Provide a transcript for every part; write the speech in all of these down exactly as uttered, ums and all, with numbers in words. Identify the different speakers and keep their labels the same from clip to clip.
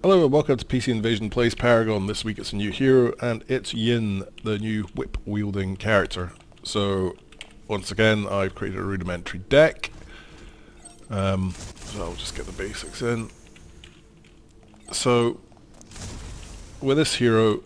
Speaker 1: Hello and welcome to P C Invasion Plays Paragon. This week it's a new hero and it's Yin, the new whip-wielding character. So once again I've created a rudimentary deck. Um, so I'll just get the basics in. So with this hero,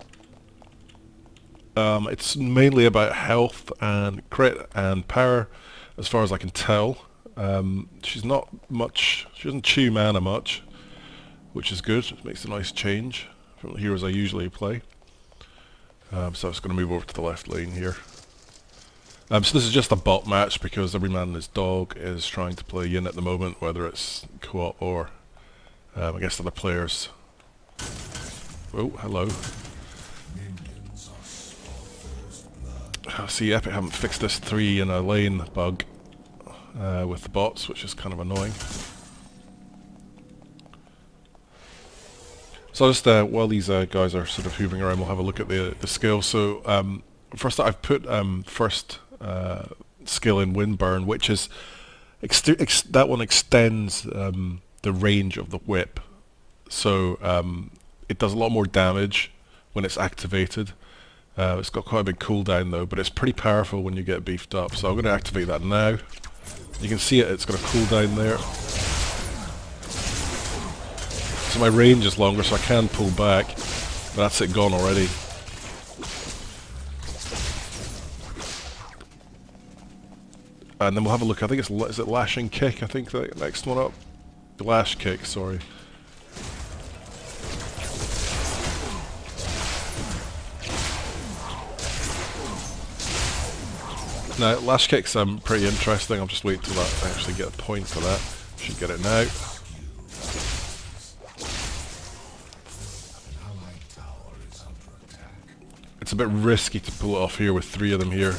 Speaker 1: um, it's mainly about health and crit and power as far as I can tell. Um, she's not much, she doesn't chew mana much, which is good. It makes a nice change from the heroes I usually play. Um, so I'm just going to move over to the left lane here. Um, so this is just a bot match because every man and his dog is trying to play Yin at the moment, whether it's co-op or um, against other players. Oh, hello. See, Epic haven't fixed this three in a lane bug uh, with the bots, which is kind of annoying. So just uh, while these uh, guys are sort of hoovering around, we'll have a look at the, the skills. So um, first I've put um, first uh, skill in Windburn, which is ex ex that one extends um, the range of the whip. So um, it does a lot more damage when it's activated. Uh, it's got quite a big cooldown though, but it's pretty powerful when you get beefed up. So I'm going to activate that now. You can see it, it's got a cooldown there. So my range is longer, so I can pull back, but that's it gone already. And then we'll have a look. I think it's is it Lashing Kick. I think the next one up, Lash Kick. Sorry. Now Lash Kick's um pretty interesting. I'll just wait till that I actually get a point for that. Should get it now. It's a bit risky to pull it off here with three of them here.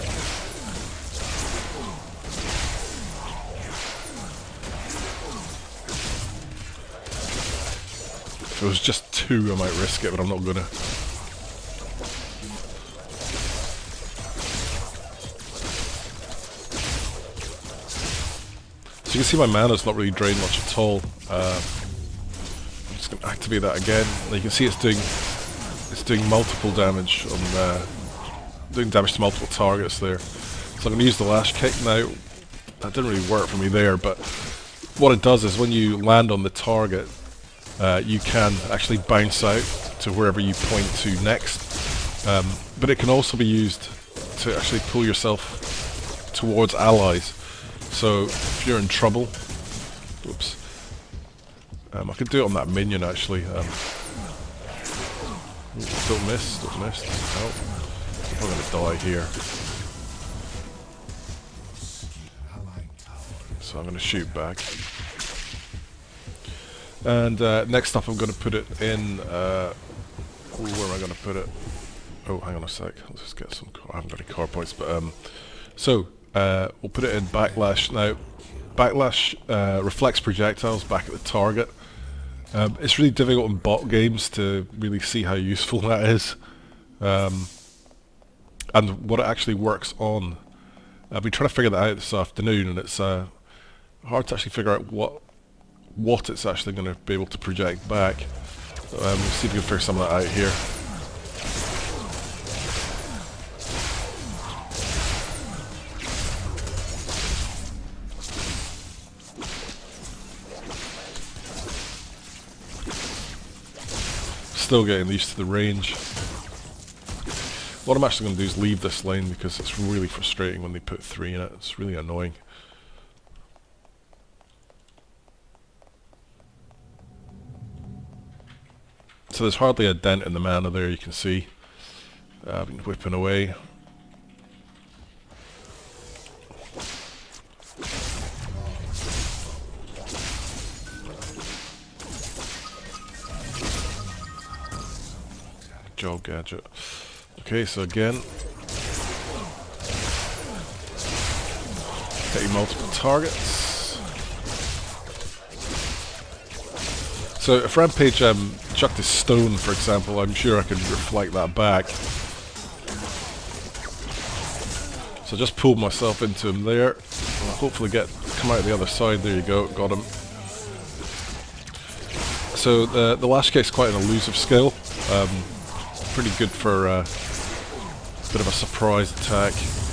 Speaker 1: If it was just two I might risk it, but I'm not gonna. So you can see my mana's not really drained much at all. Uh, I'm just gonna activate that again. And you can see it's doing It's doing multiple damage on, uh, doing damage to multiple targets there. So I'm going to use the Lash Kick now. That didn't really work for me there, but what it does is when you land on the target, uh, you can actually bounce out to wherever you point to next. Um, but it can also be used to actually pull yourself towards allies. So if you're in trouble, oops, um, I could do it on that minion actually. Um, Don't miss, don't miss, doesn't help. I'm probably going to die here. So I'm going to shoot back. And uh, next up I'm going to put it in, uh, ooh, where am I going to put it? Oh, hang on a sec, let's just get some, I haven't got any car points, but um, so uh, we'll put it in Backlash. Now, Backlash uh, reflects projectiles back at the target. Um, it's really difficult in bot games to really see how useful that is, um, and what it actually works on. I've been trying to figure that out this afternoon, and it's uh, hard to actually figure out what what it's actually going to be able to project back. So, um, we'll see if we can figure some of that out here. Still getting used to the range. What I'm actually going to do is leave this lane because it's really frustrating when they put three in it. It's really annoying. So there's hardly a dent in the mana there, you can see. Uh, I've been whipping away. Job gadget. Okay, so again, hitting multiple targets. So if Rampage um, chucked his stone, for example, I'm sure I could reflect that back. So just pulled myself into him there. I'll hopefully get come out the other side. There you go, got him. so the the Lash Kick is quite an elusive skill. Um, pretty good for uh, a bit of a surprise attack.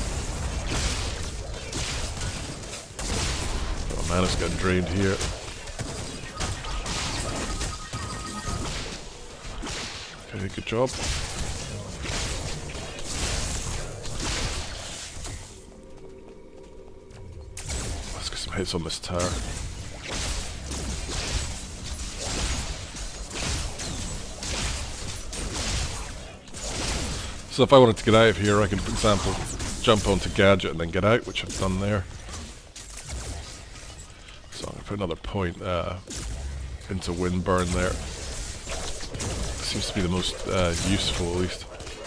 Speaker 1: Oh man, it's getting drained here. Okay, good job. Let's get some hits on this tower. So if I wanted to get out of here, I could, for example, jump onto Gadget and then get out, which I've done there. So I'm going to put another point uh, into Windburn there. Seems to be the most uh, useful, at least.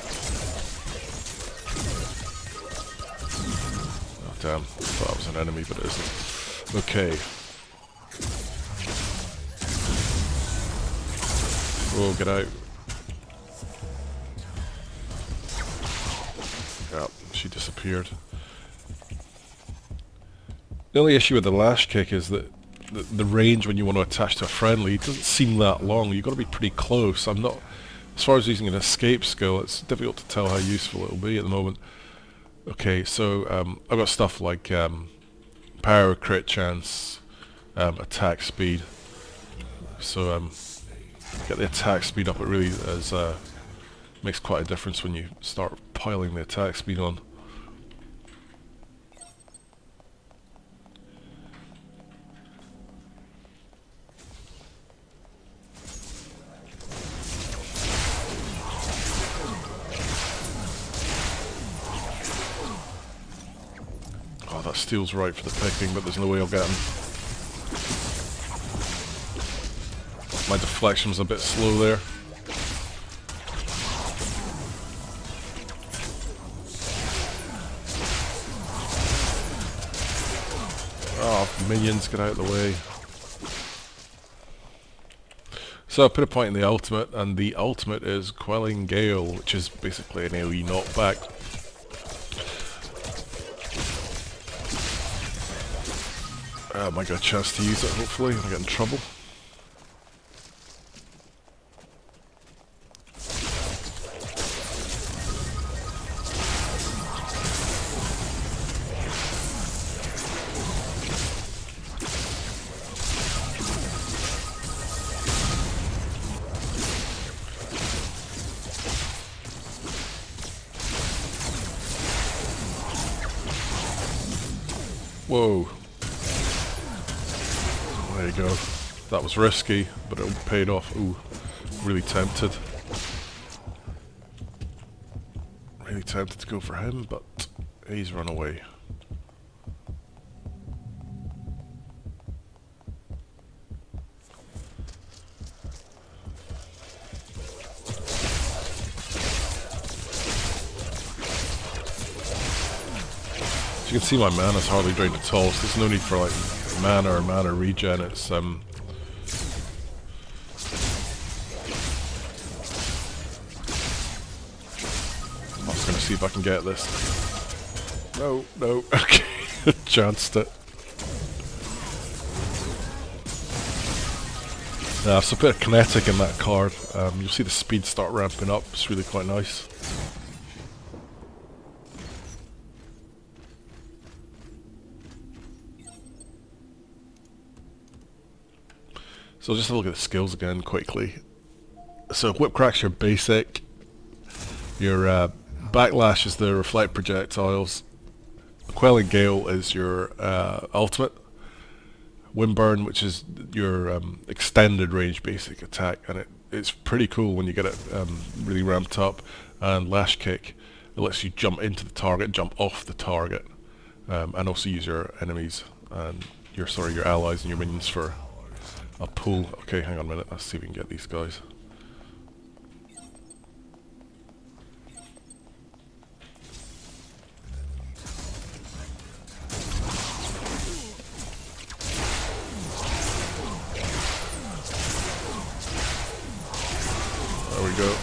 Speaker 1: Oh damn, I thought that was an enemy, but it isn't. Okay. Whoa, get out. Yep, she disappeared. The only issue with the Lash Kick is that the, the range when you want to attach to a friendly doesn't seem that long. You've got to be pretty close. I'm not, as far as using an escape skill, it's difficult to tell how useful it will be at the moment. Okay, so um, I've got stuff like um, power, crit chance, um, attack speed. So um, get the attack speed up. It really is, uh, makes quite a difference when you start piling the attack speed on. Oh, that steel's right for the picking, but there's no way I'll get him. My deflection was a bit slow there. Oh, minions, get out of the way. So I put a point in the ultimate, and the ultimate is Quelling Gale, which is basically an AoE knockback. I might get a chance to use it, hopefully, if I get in trouble. Whoa. There you go. That was risky, but it paid off. Ooh, really tempted. Really tempted to go for him, but he's run away. As you can see, my mana's hardly drained at all, so there's no need for like mana or mana regen. It's um I was gonna see if I can get this. No, no, okay, chanced it. Yeah, so a bit of kinetic in that card. Um, you'll see the speed start ramping up. It's really quite nice. So just have a look at the skills again quickly. So Whip-Crack's your basic. Your uh, Backlash is the reflect projectiles. Quelling Gale is your uh, ultimate. Windburn, which is your um, extended range basic attack, and it, it's pretty cool when you get it um, really ramped up. And Lash Kick, it lets you jump into the target, jump off the target, um, and also use your enemies and your sorry your allies and your minions for a pull. Okay, hang on a minute. Let's see if we can get these guys. There we go.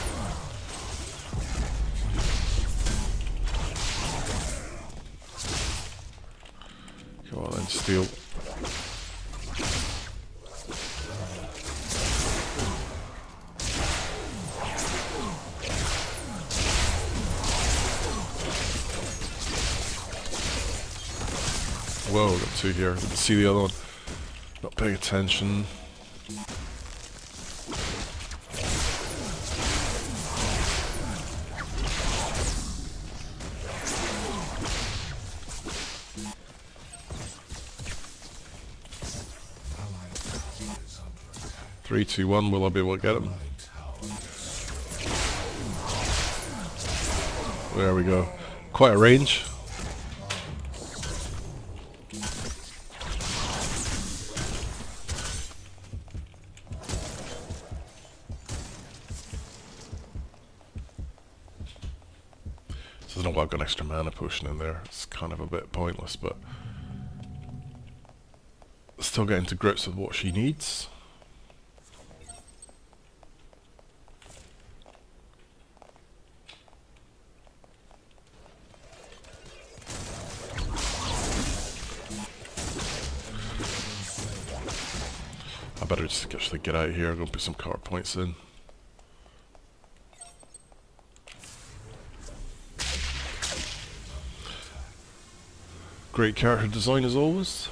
Speaker 1: Come on then, steal. Whoa, got two here. Didn't see the other one. Not paying attention. Three, two, one. Will I be able to get him? There we go. Quite a range. So I don't know why I've got an extra mana potion in there. It's kind of a bit pointless, but still getting to grips with what she needs. I better just actually get out of here, go put some card points in. Great character design as always.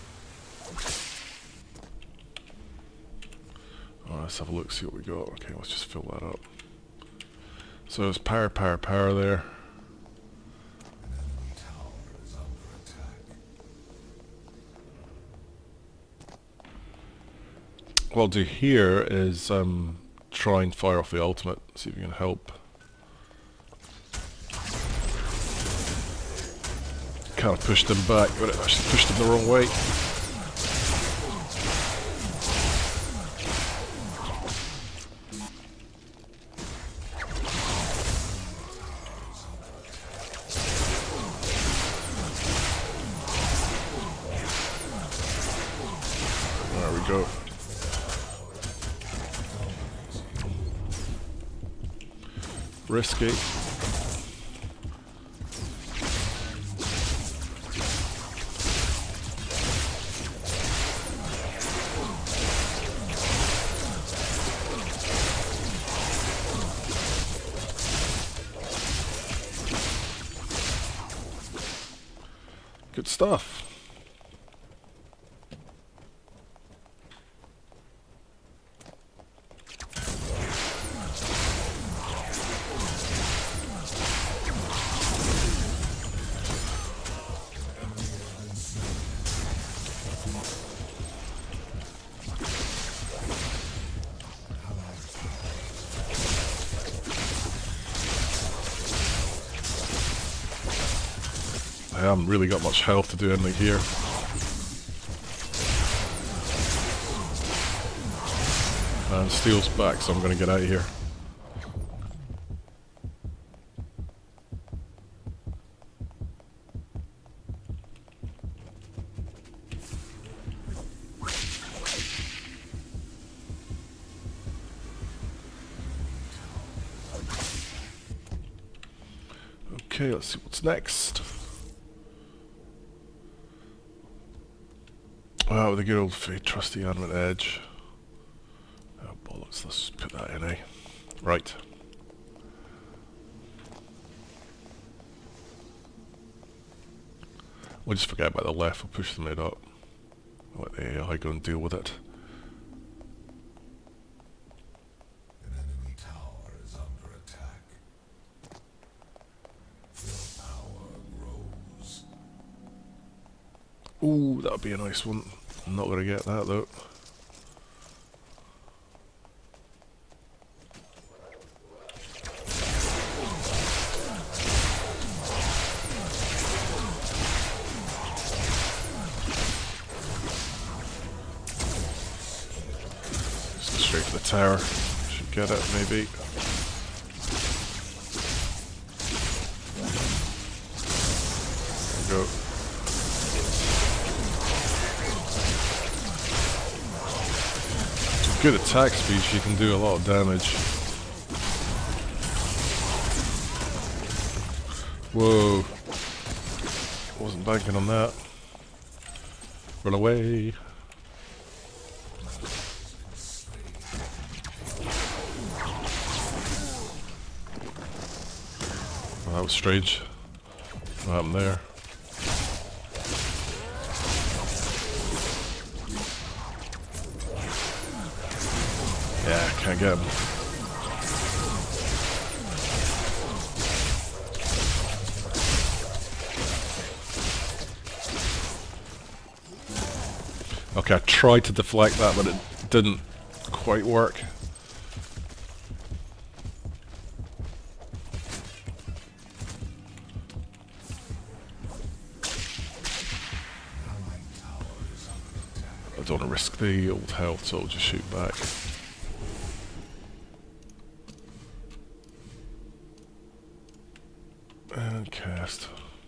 Speaker 1: Oh, let's have a look, see what we got. Okay, let's just fill that up. So it's power, power, power there. What I'll do here is um, try and fire off the ultimate, see if we can help. Kind of pushed them back, but it actually pushed them the wrong way. There we go. Risky. Good stuff. I haven't really got much health to do anything here. And steel's back, so I'm going to get out of here. Okay, let's see what's next. Oh, with the good old fate, trusty animate edge. Oh bollocks, let's put that in, eh? Right. We'll just forget about the left, we'll push the mid up. Let the A I go and deal with it.
Speaker 2: An enemy tower is under attack. Your power grows.
Speaker 1: Ooh, that would be a nice one. I'm not going to get that though. Just go straight for the tower. Should get it maybe. There we go. Good attack speed, she can do a lot of damage. Whoa. Wasn't banking on that. Run away. Oh, that was strange. What happened there? Yeah, can't get him. Okay, I tried to deflect that, but it didn't quite work. I don't want to risk the old health, so I'll just shoot back. And cast.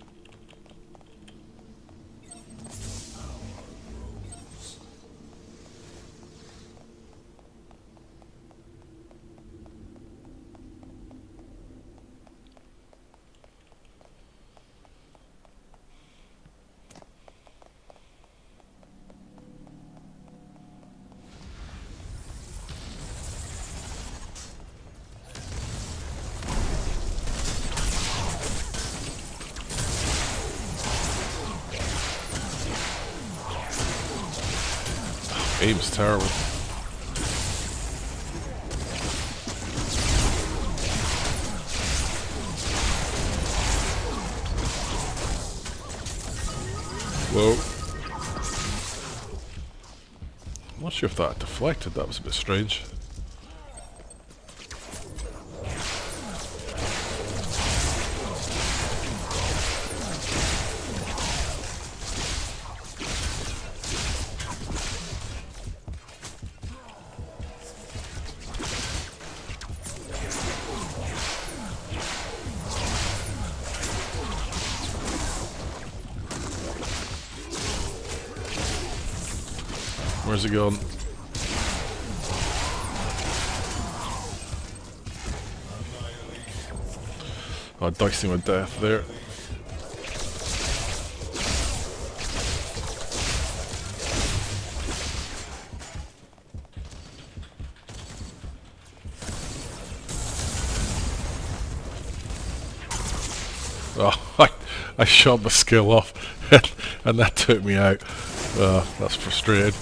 Speaker 1: Aim's terrible. Whoa. I'm not sure if that deflected, that was a bit strange. Where's it going? Oh, dicing with death there. Oh, I, I shot my skill off and that took me out. Uh, that's frustrating.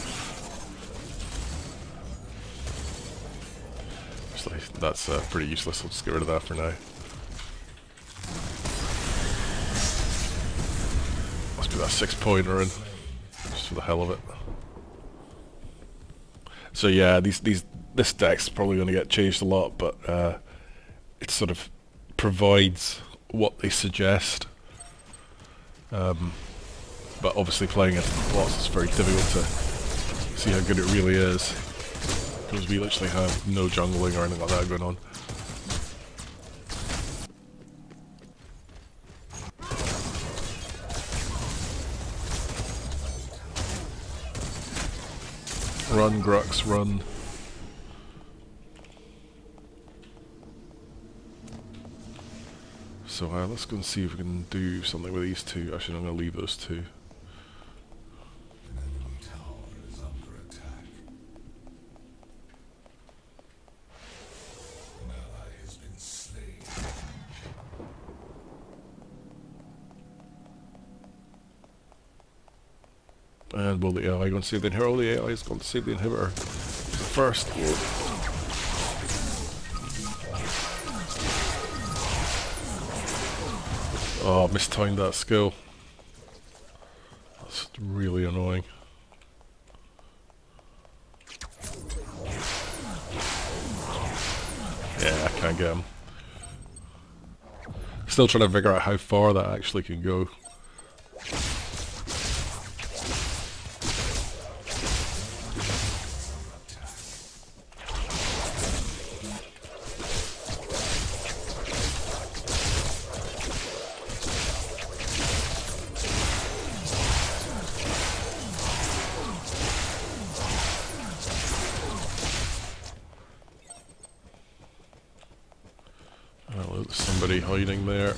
Speaker 1: That's uh, pretty useless, I'll just get rid of that for now. Must be that six pointer in, just for the hell of it. So yeah, these these this deck's probably going to get changed a lot, but uh, it sort of provides what they suggest. Um, but obviously playing it in the boss is very difficult to see how good it really is. Because we literally have no jungling or anything like that going on. Run, Grux, run. So uh, let's go and see if we can do something with these two. Actually, I'm going to leave those two. And will the A I go and save the inhibitor? Oh, the A I is going to save the inhibitor first. Oh, mistimed that skill. That's really annoying. Yeah, I can't get him. Still trying to figure out how far that actually can go. Oh, there's somebody hiding there.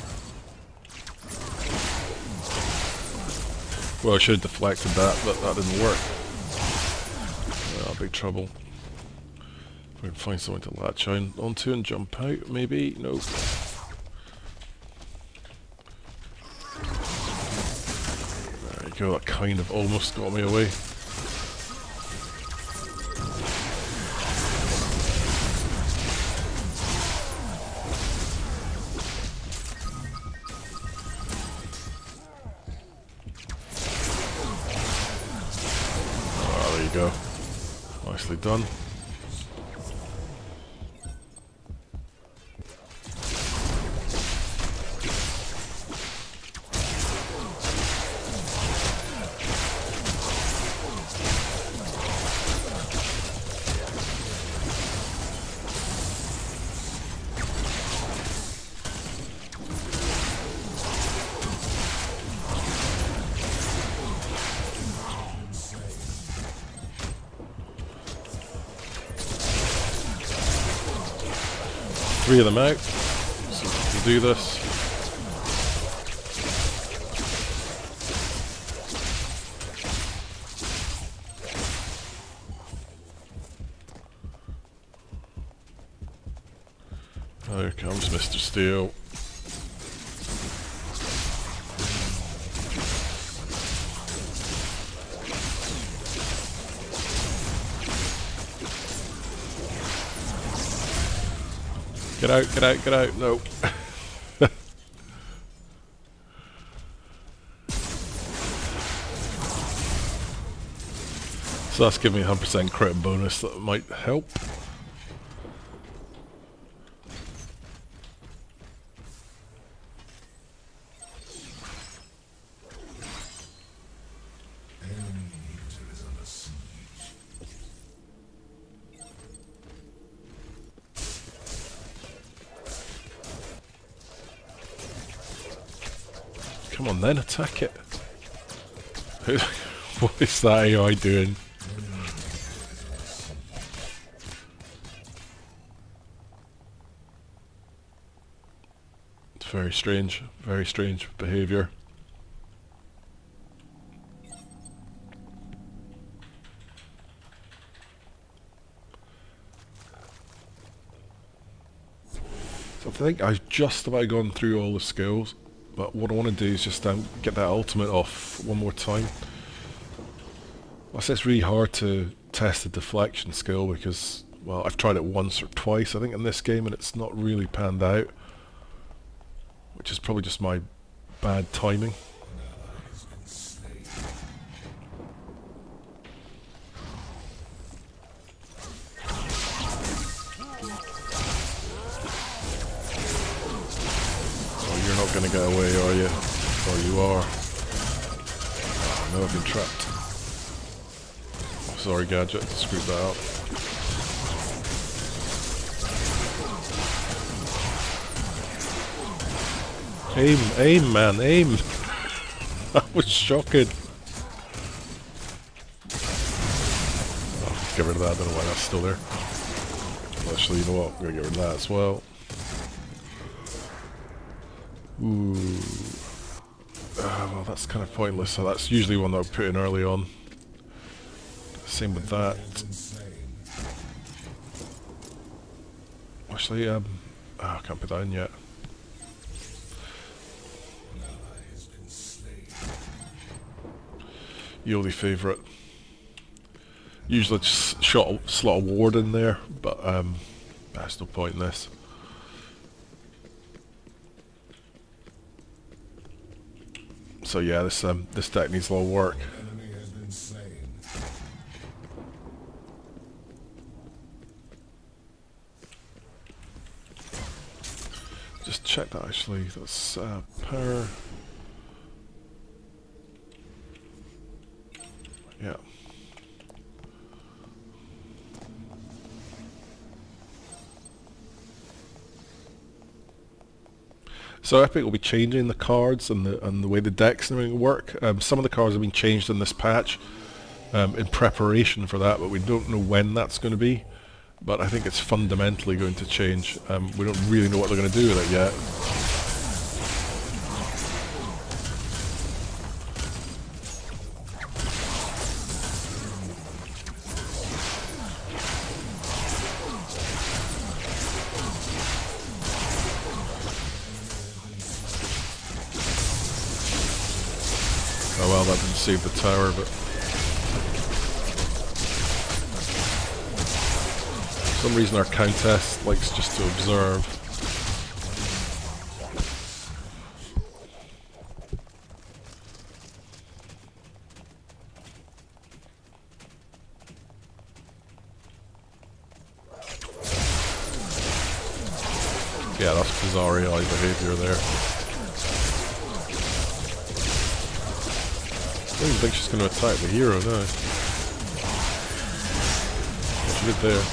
Speaker 1: Well, I should have deflected that, but that didn't work. Oh, big trouble. If we can find something to latch on onto and jump out, maybe? Nope. There you go, that kind of almost got me away. go. Nicely done. Three of them out. So we'll do this. Oh, here comes Mister Steel. Get out, get out, get out, no. So that's giving me a one hundred percent crit bonus that might help. Come on then, attack it. What is that A I doing? It's very strange, very strange behaviour. So I think I've just about gone through all the skills. But what I want to do is just um, get that ultimate off one more time. I say it's really hard to test the deflection skill because, well, I've tried it once or twice I think in this game and it's not really panned out. Which is probably just my bad timing. You're not going to get away, are you? Or you are. Oh, no, I've been trapped. Oh, sorry, Gadget, screwed that up. Aim, aim, man, aim! That was shocking. Oh, get rid of that, I don't know why that's still there. Well, actually, you know what? I'm going to get rid of that as well. Ooh. Uh, well, that's kind of pointless, so that's usually one that I'll put in early on. Same with that. Actually, um... oh, I can't put that in yet. Yearly favourite. Usually just shot, slot a ward in there, but um, there's no point in this. So yeah, this um, this deck needs a lot of work. Just check that actually. That's uh, power. Yeah. So Epic will be changing the cards and the and the way the decks and everything work. Um, some of the cards have been changed in this patch um, in preparation for that, but we don't know when that's going to be. But I think it's fundamentally going to change. Um, we don't really know what they're going to do with it yet. Oh well, that didn't save the tower, but for some reason our Countess likes just to observe. Yeah, that's bizarre A I behaviour there. I don't even think she's going to attack the hero now. What she did there.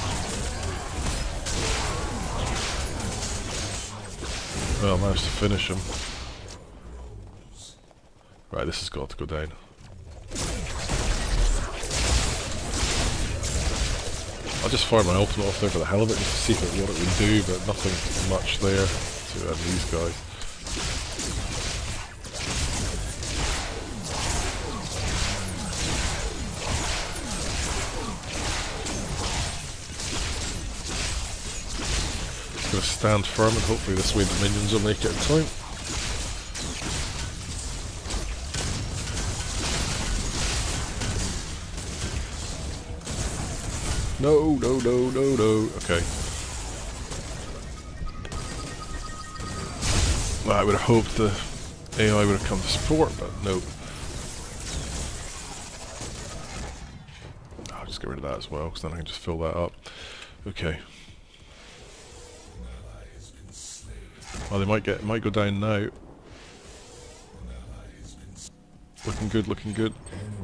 Speaker 1: Well, I managed to finish him. Right, this has got to go down. I'll just fire my ultimate off there for the hell of it, just to see if it, what it would do, but nothing much there to uh, these guys. Just gonna stand firm and hopefully this way the minions will make it in time. No, no, no, no, no. Okay. Well, I would have hoped the A I would have come to support, but nope. I'll just get rid of that as well, because then I can just fill that up. Okay. Well, they might get, might go down now. Looking good, looking good.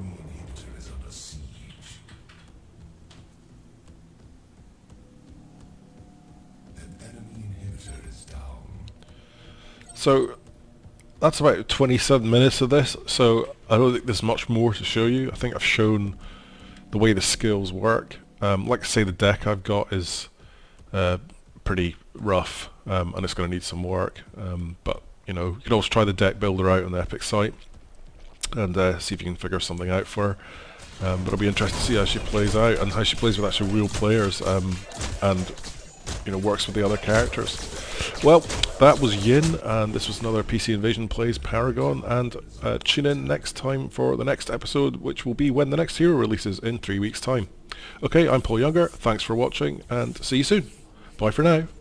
Speaker 1: So, that's about twenty-seven minutes of this, so I don't think there's much more to show you. I think I've shown the way the skills work. Um, like I say, the deck I've got is uh, pretty rough, um, and it's going to need some work, um, but you know, you can always try the deck builder out on the Epic site, and uh, see if you can figure something out for her. Um, but it'll be interesting to see how she plays out, and how she plays with actual real players, um, and you know, works with the other characters. Well, that was Yin, and this was another P C Invasion Plays Paragon, and uh, tune in next time for the next episode, which will be when the next hero releases in three weeks' time. Okay, I'm Paul Younger, thanks for watching, and see you soon. Bye for now.